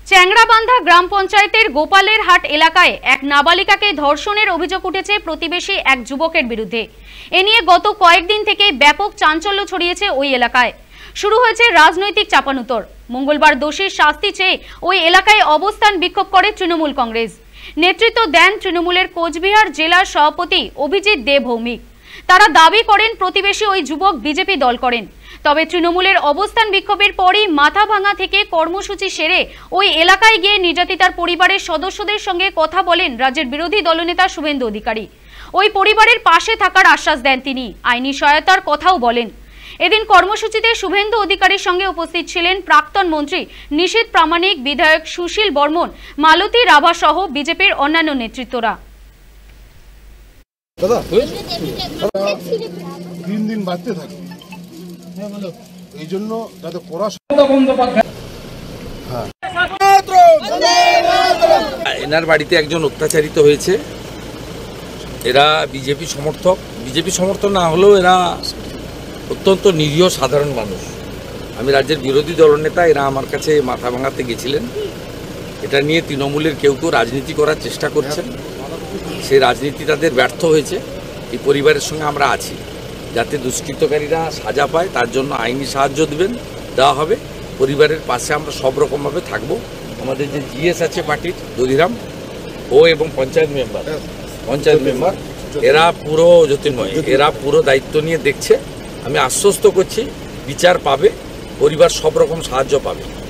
চ্যাংড়াবান্ধা গ্রাম পঞ্চায়েতের গোপালের হাট এলাকায় এক নাবালিকাকে ধর্ষণের অভিযোগ উঠেছে প্রতিবেশী এক যুবকের বিরুদ্ধে। এ নিয়ে গত কয়েকদিন থেকে ব্যাপক চাঞ্চল্য ছড়িয়েছে ওই এলাকায়। শুরু হয়েছে রাজনৈতিক চাপানুতর। মঙ্গলবার দোষীর শাস্তি চেয়ে ওই এলাকায় অবস্থান বিক্ষোভ করে তৃণমূল কংগ্রেস। নেতৃত্ব দেন তৃণমূলের কোচবিহার জেলার সভাপতি অভিজিৎ দে ভৌমিক। তারা দাবি করেন প্রতিবেশী ওই যুবক বিজেপি দল করেন। তবে তৃণমূলের অবস্থান বিক্ষোভের পরই মাথাভাঙা থেকে কর্মসূচি সেরে ওই এলাকায় গিয়ে নির্যাতিতার পরিবারের সদস্যদের সঙ্গে কথা বলেন রাজ্যের বিরোধী দলনেতা শুভেন্দু অধিকারী। ওই পরিবারের পাশে থাকার আশ্বাস দেন তিনি, আইনি সহায়তার কথাও বলেন। এদিন কর্মসূচিতে শুভেন্দু অধিকারীর সঙ্গে উপস্থিত ছিলেন প্রাক্তন মন্ত্রী নিশীথ প্রামাণিক, বিধায়ক সুশীল বর্মন, মালতী রাভা সহ বিজেপির অন্যান্য নেতৃত্বরা। দিন বাড়তে থাকে, এই জন্য যাতে এনার বাড়িতে একজন অত্যাচারিত হয়েছে। এরা বিজেপি সমর্থক। বিজেপি সমর্থক না হলেও এরা অত্যন্ত নিরীহ সাধারণ মানুষ। আমি রাজ্যের বিরোধী দলনেতা, এরা আমার কাছে মাথা ভাঙাতে গেছিলেন। এটা নিয়ে তৃণমূলের কেউ কেউ রাজনীতি করার চেষ্টা করছেন। সেই রাজনীতি তাদের ব্যর্থ হয়েছে। এই পরিবারের সঙ্গে আমরা আছি, যাতে দুষ্কৃতকারীরা সাজা পায় তার জন্য আইনি সাহায্য দেওয়া হবে। পরিবারের পাশে আমরা সব রকমভাবে থাকব। আমাদের যে জিএস আছে পার্টির দধিরাম, ও এবং পঞ্চায়েত মেম্বার এরা পুরো জ্যোতির্ময়, এরা পুরো দায়িত্ব নিয়ে দেখছে। আমি আশ্বস্ত করছি বিচার পাবে, পরিবার সব রকম সাহায্য পাবে।